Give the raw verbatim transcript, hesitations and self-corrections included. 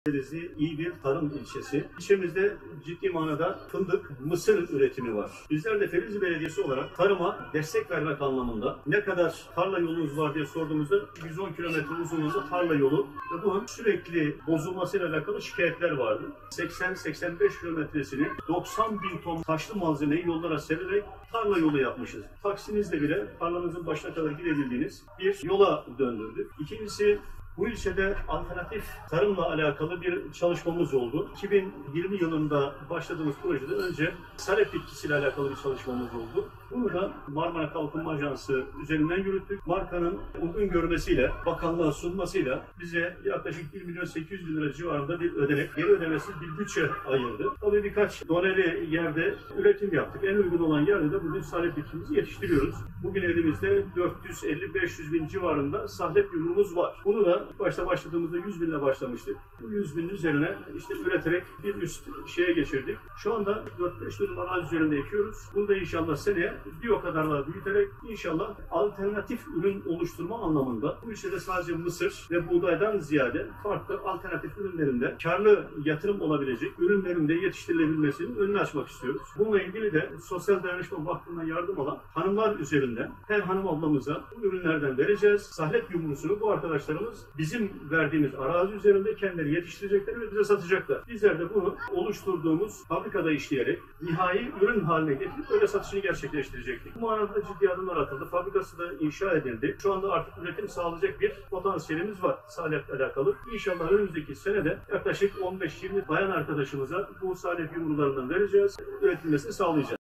Denizli iyi bir tarım ilçesi. İlçemizde ciddi manada fındık, mısır üretimi var. Bizler de Ferizi Belediyesi olarak tarıma destek vermek anlamında ne kadar tarla yolunuz var diye sorduğumuzda yüz on kilometre uzunluğunda tarla yolu ve bunun sürekli bozulmasıyla alakalı şikayetler vardı. seksen seksen beş kilometresini doksan bin ton taşlı malzemeyi yollara sererek tarla yolu yapmışız. Taksinizle bile tarlanızın başına kadar gidebildiğiniz bir yola döndürdük. İkincisi, bu ilçede alternatif tarımla alakalı bir çalışmamız oldu. iki bin yirmi yılında başladığımız projede önce salep bitkisiyle alakalı bir çalışmamız oldu. Bunu da Marmara Kalkınma Ajansı üzerinden yürüttük. Markanın uygun görmesiyle, bakanlığa sunmasıyla bize yaklaşık bir milyon sekiz yüz bin lira civarında bir ödenek, geri ödemesi bir bütçe ayırdı. Tabii birkaç doneli yerde üretim yaptık. En uygun olan yerde de bugün salep bitkimizi yetiştiriyoruz. Bugün elimizde dört yüz elli beş yüz bin civarında salep yumruğumuz var. Bunu da başta başladığımızda yüz binle başlamıştık. Bu yüz binin üzerine işte üreterek bir üst şeye geçirdik. Şu anda dört beş dönüm arazi üzerinde ekiyoruz. Bunu da inşallah seneye bir o kadar daha büyüterek inşallah alternatif ürün oluşturma anlamında bu ilçede sadece mısır ve buğdaydan ziyade farklı alternatif ürünlerinde karlı yatırım olabilecek ürünlerinde yetiştirilebilmesinin önünü açmak istiyoruz. Bununla ilgili de Sosyal Dayanışma Vakfı'ndan yardım alan hanımlar üzerinden her hanım ablamıza bu ürünlerden vereceğiz. Sahlep yumruğunu bu arkadaşlarımız bizim verdiğimiz arazi üzerinde kendileri yetiştirecekler ve bize satacaklar. Bizler de bunu oluşturduğumuz fabrikada işleyerek nihai ürün haline getirip öyle satışını gerçekleştirecektik. Bu manada ciddi adımlar atıldı. Fabrikası da inşa edildi. Şu anda artık üretim sağlayacak bir potansiyelimiz var salep'le alakalı. İnşallah önümüzdeki senede yaklaşık on beş yirmi bayan arkadaşımıza bu salep yumrularından vereceğiz. Üretilmesini sağlayacağız.